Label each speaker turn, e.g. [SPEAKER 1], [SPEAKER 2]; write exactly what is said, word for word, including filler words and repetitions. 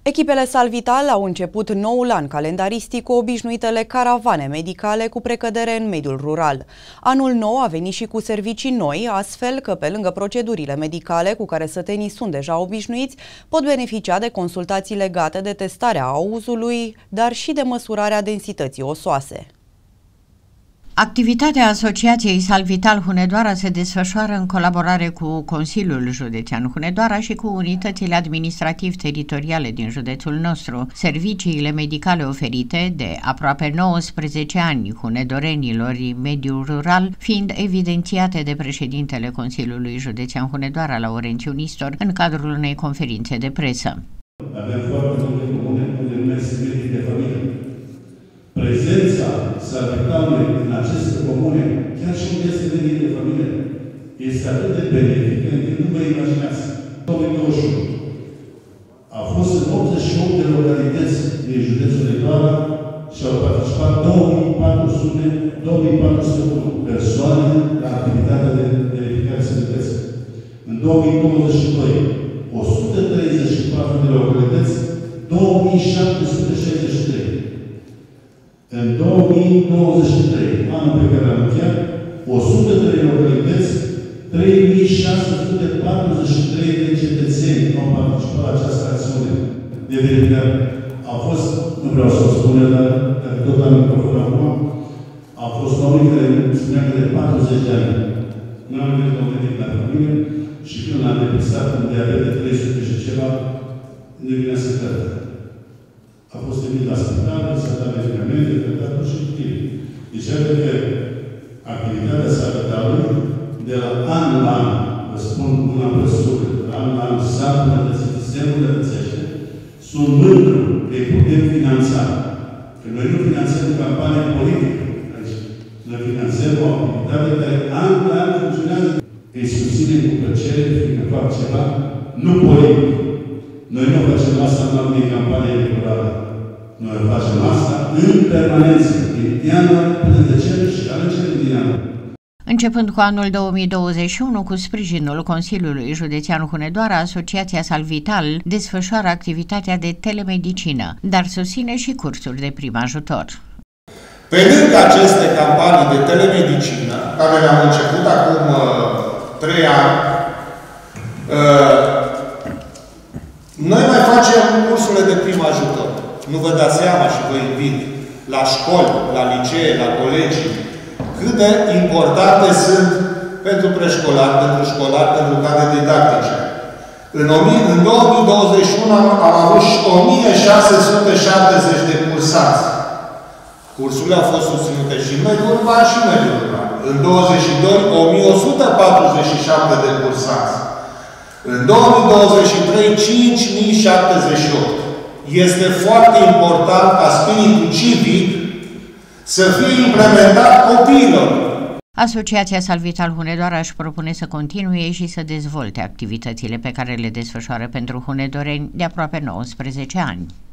[SPEAKER 1] Echipele Salvital au început noul an calendaristic cu obișnuitele caravane medicale cu precădere în mediul rural. Anul nou a venit și cu servicii noi, astfel că pe lângă procedurile medicale cu care sătenii sunt deja obișnuiți, pot beneficia de consultații legate de testarea auzului, dar și de măsurarea densității osoase.
[SPEAKER 2] Activitatea Asociației Salvital Hunedoara se desfășoară în colaborare cu Consiliul Județean Hunedoara și cu unitățile administrativ-teritoriale din județul nostru. Serviciile medicale oferite de aproape nouăsprezece ani hunedorenilor în mediul rural, fiind evidențiate de președintele Consiliului Județean Hunedoara, Laurențiu Nistor, în cadrul unei conferințe de presă.
[SPEAKER 3] Avem foarte multe comune unde numesc medici de familie. Prezența salvitalului în aceste comune, chiar și unde este medic de familie, este atât de benefică încât nu vă imaginați. două mii douăzeci și unu a fost în optzeci și opt de localități din județul Hunedoara și au participat două mii patru sute unu persoane la activitatea de verificare sănătății. În două mii douăzeci și doi, o sută treizeci și patru de localități, două mii șapte sute șaizeci și trei. În două mii douăzeci și trei, anul pe care am încheiat, o sută trei localități, trei mii șase sute patruzeci și trei de cetățeni au participat la această acțiune de verificare. Au fost, nu vreau să o spun, dar dacă tot am microfon acum, au fost oameni care spunea că de patruzeci de ani nu am venit la un medic la familie și când l-am depistat în diabet de trei sute și ceva, ne vinea să cădă. A fost venit la spital, s-a dat medicamente, tratatul și tine. Deci, iată că activitatea salvitalului, de la an la an, vă spun una măsură, de la an la an s-a îmbunătățit, se îmbunătățește, sunt mândru că îi putem finanța. Că noi nu finanțăm campanie politică aici. Noi finanțăm o activitate care an de an funcționează. Îi susținem cu plăcere, fiindcă fac ceva, nu politic. Noi nu facem asta în unei campanii electorale. Noi facem asta în permanență, din ianuarie până în decembrie și alegeri din ianuarie.
[SPEAKER 2] Începând cu anul două mii douăzeci și unu, cu sprijinul Consiliului Județean Hunedoara, Asociația Salvital desfășoară activitatea de telemedicină, dar susține și cursuri de prim ajutor.
[SPEAKER 4] Pe lângă aceste campanii de telemedicină, care le-am început acum uh, trei ani, uh, noi mai facem cursurile de prim ajutor. Nu vă dați seama și vă invit la școli, la licee, la colegii, cât de importante sunt pentru preșcolari, pentru școlari, pentru cadre didactice. În, în două mii douăzeci și unu am, am avut o mie șase sute șaptezeci de cursați. Cursurile au fost susținute și în mediul urban și în mediul rural. În douăzeci și doi, o mie o sută patruzeci și șapte de cursați. În două mii douăzeci și trei, cinci mii șaptezeci și opt. Este foarte important ca spiritul civic să fie implementat copiilor.
[SPEAKER 2] Asociația Salvital Hunedoara își propune să continue și să dezvolte activitățile pe care le desfășoară pentru hunedoreni de aproape nouăsprezece ani.